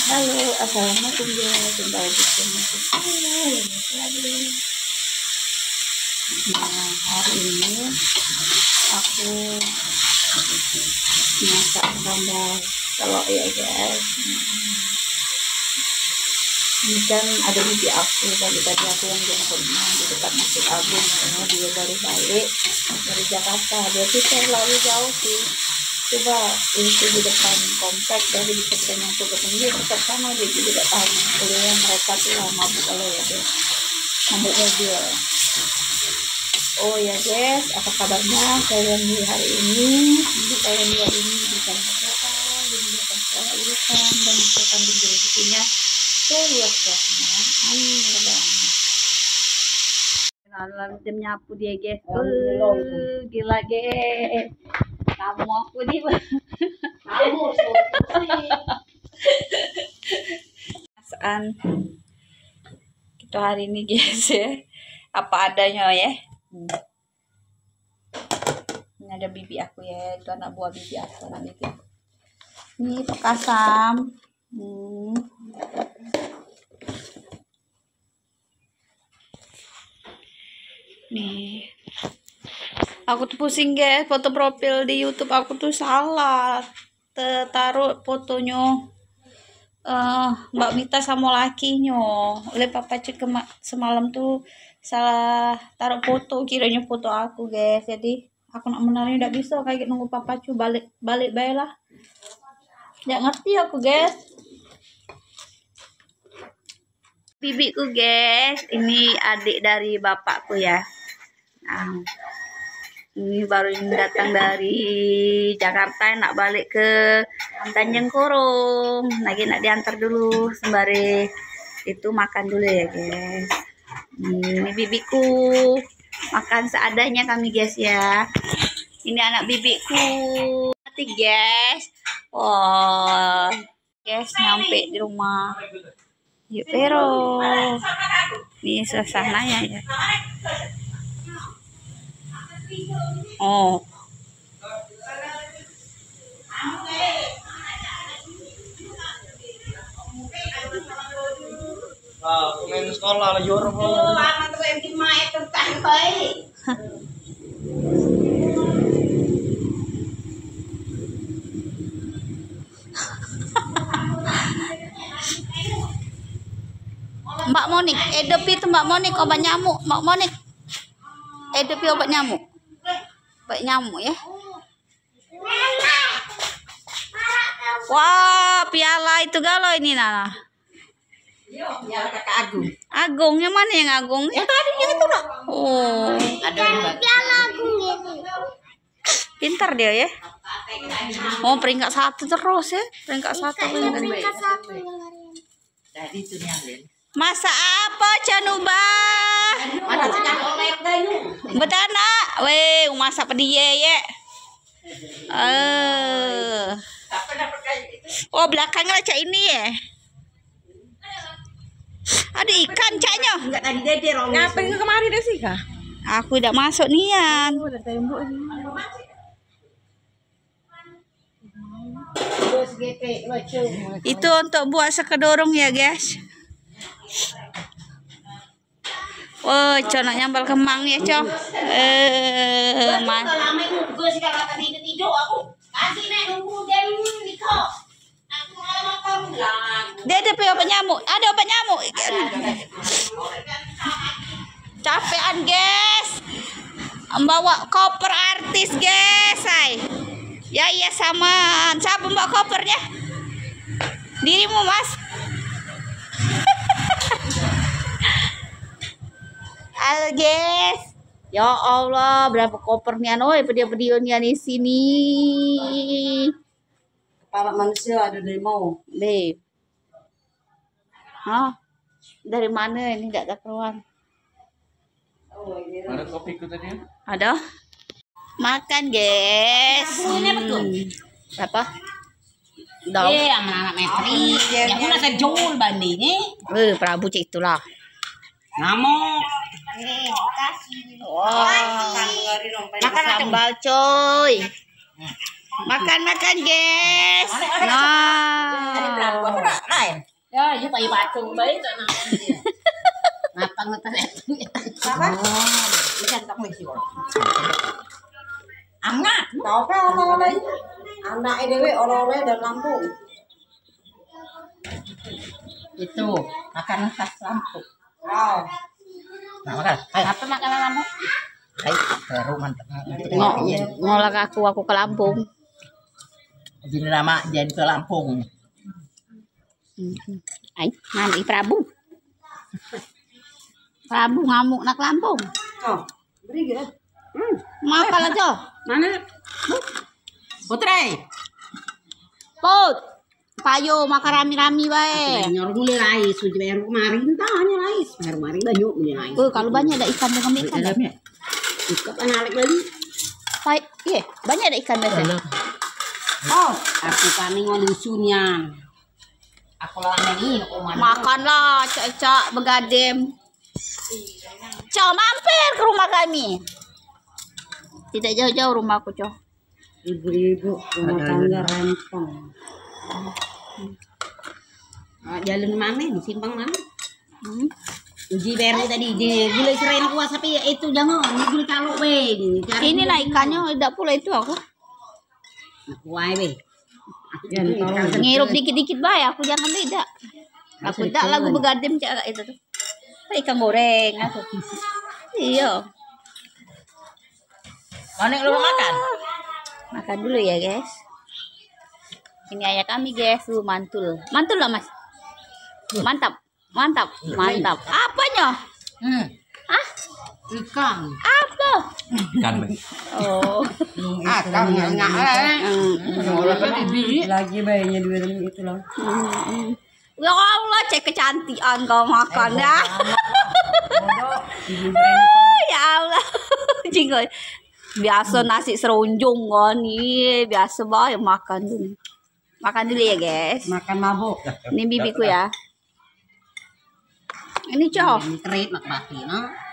Halo, assalamualaikum guys. Kembali di channel lagi. Nah, hari ini aku masak sambal telur ya guys. Ini kan ada bibi aku tadi aku yang jemputnya di dekat Masjid Agung. Dia baru balik dari Jakarta. Dia tuh terlalu jauh sih. Coba itu di depan komplek dari bisa nyangkut ke pinggir tetap sama dia tidak tahu kuliah mereka tuh lama kalau ya guys mabuk mobil. Oh ya guys, apa kabarnya kalian di hari ini? Kalian di hari ini bisa merasakan diberikan segala urusan dan misalkan diberi rezekinya seluas-luasnya. Amin ya rabbal alamin. Lalu tim nyapu dia guys. Gila guys. Kamu aku nih kamu perasaan kita hari ini guys ya apa adanya ya. Ini ada bibi aku ya, itu anak buah bibi aku, anak bibi aku. Ini pekasam. Nih aku tuh pusing guys, foto profil di YouTube aku tuh salah taruh fotonya Mbak Mita sama lakinya. Oleh papa cek semalam tuh salah taruh foto, kiranya foto aku guys. Jadi aku nak menariknya tidak bisa kayak nunggu papa cu balik baiklah. Nggak ngerti aku guys. Bibiku guys, ini adik dari bapakku ya. Nah, ini baru datang dari Jakarta, nak balik ke Tanjung Korong. Lagi nak diantar dulu sembari itu makan dulu ya guys. Ini bibiku makan seadanya kami guys ya. Ini anak bibiku. Nanti guys. Oh guys, nyampe di rumah. Yuk pero. Ini suasananya ya. Oh. Main sekolah lah jorok. Anak tuh yang dimain tentang baik. Mbak Monik, Edopi itu Mbak Monik obat nyamuk, Mbak Monik. Edopi obat nyamuk. Obat nyamuk ya. Wah, piala itu galau ini Nana. Piala kakak Agung. Agung, yang mana yang Agung? Yang tadi yang itu loh. Oh, Ada Piala Agung gitu. pintar dia ya. Oh, peringkat 1 terus ya. Peringkat 1. Peringkat 1 Tadi itu nyalin. Masa apa Canuba? Mana sedang oleh gayu. Betana, weh, masak pedie ya. Dapat kayu itu. Oh, belakangnya cak ini ya. Ada ikan caknya. Enggak tadi dede Romi. Ngapain kemari deh sih kah? Aku tidak masuk nian. Udah tembok ini. Terus GP lucu. Itu untuk buat sekedorong ya guys. Oh, conak nyambal kemang ya cok. Man. Lama juga sih kalau tadi tidur aku. Kasih naik nunggu dia nikah. Aku malah makan pulang. Dia ada obat nyamuk. Ada obat nyamuk. Capean guys. Bawa koper artis guys. Ya iya sama. Siapa bawa kopernya? Dirimu mas. Halo guys. Ya Allah, berapa kopernya oi pedia-pedionya di sini. Kepala manusia ada demo. Be. Hah? Dari mana ini enggak ada keluar? Mana kopiku tadi? Ada? Makan, guys. Ini betul. Apa? Daun. Yang anak metri. Yang mana terjual bandingnya? Prabu cik itulah. Ngamuk. Wah. Makan sambal, coy. Makan, guys. Nah. aja pakai bacung baik tak nak. Ngapa ngetelet? Apa? Ikan tak mesti kok. Angat. Tahu kan oleh-oleh? Anak dewe oleh-oleh dan Lampung. Itu makanan khas Lampung. Wow. Nah, makan. Ayo. Apa makanan Lampung? Ayo. Baru mantap. Ngolak aku ke Lampung. Jadi nama jadi ke Lampung. Ay, nanti Prabu. Prabu ngamuk nak Lampung. Oh, beri gitu. Makan aja. Mana? Putri. Put. Payo makan rami-rami bae. Nyor mulai rais, sudah bayar kemarin tanya rais, bayar kemarin banyak mulai rais. Kalau banyak ada ikan dengan ikan. Dalamnya. Ikut anak beli. Iya, banyak ada ikan biasa. Oh, aku paling lusunya. Aku lawan ini, aku mana? Makanlah, cak begadem. Cok, mampir ke rumah kami. Tidak jauh-jauh rumahku, Cok. Ibu-ibu rumah tangga rempong. Jalan mana? Di simpang mana? Uji baru tadi di gulai serai nak kuas tapi itu jangan ni gulai kalau we. Inilah ikannya, tidak pula itu aku. Kuai we. Ngirup dikit-dikit bae, aku jangan beda. Aku tak lagu begadem cak itu tuh. Ikan goreng aku. Iya. Mana yang lu mau makan? Makan dulu ya, guys. Ini ayah kami, guys. Mantul. Mantul lah, Mas. Mantap. Mantap. Mantap. Apanya? Ah? Ikan. Apa? Ikan. Oh. Kau nggak Lagi bayinya dua itu loh. Ya Allah, cek kecantikan kau makan ya. Ya Allah. Jinggoy. Biasa nasi serunjung kan nih, biasa banget makan dulu. Makan dulu ya, guys. Makan mabuk. Ini bibiku ya. Ini Cok. Ini terit nak mati, no?